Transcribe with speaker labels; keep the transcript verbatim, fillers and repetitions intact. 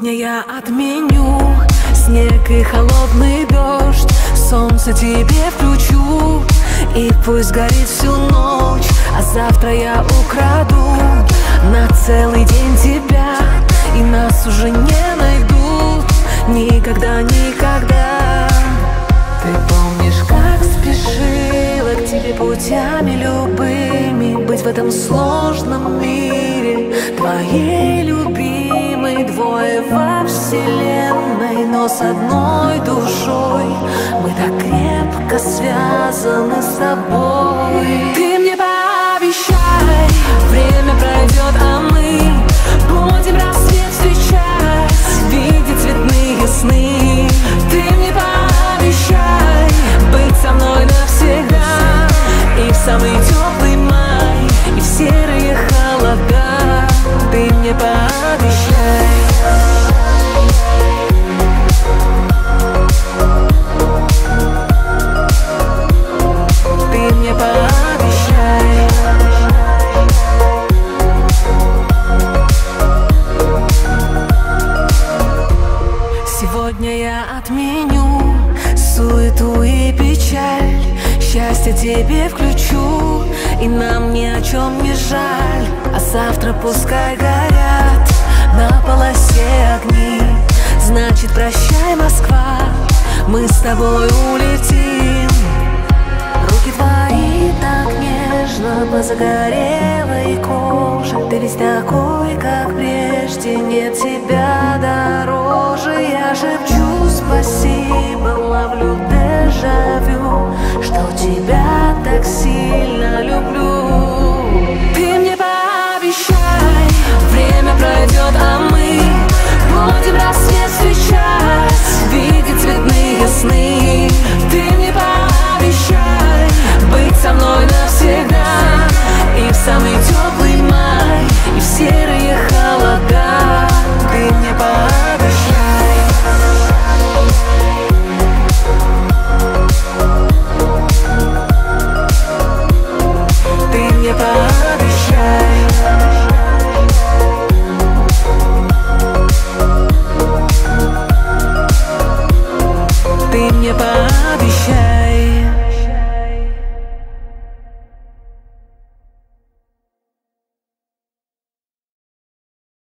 Speaker 1: Сегодня я отменю снег и холодный дождь, солнце тебе включу, и пусть горит всю ночь. А завтра я украду на целый день тебя, и нас уже не найдут никогда, никогда. Ты помнишь, как спешила к тебе путями любыми, быть в этом сложном мире твоей любимой. Двое во вселенной, но с одной душой мы так крепко связаны с тобой. Ты мне пообещай, время пройдет, а мы будем рассвет встречать, видеть цветные сны. Ты мне пообещай быть со мной навсегда, и в самый теплый май, и в серые холода. Ты мне пообещай. Ты мне пообещай. Сегодня я отменю суету и печаль, счастье тебе включу, и нам ни о чем не жаль. А завтра пускай горят на полосе огни, значит прощай, Москва, мы с тобой улетим. Руки твои так нежно по загорелой коже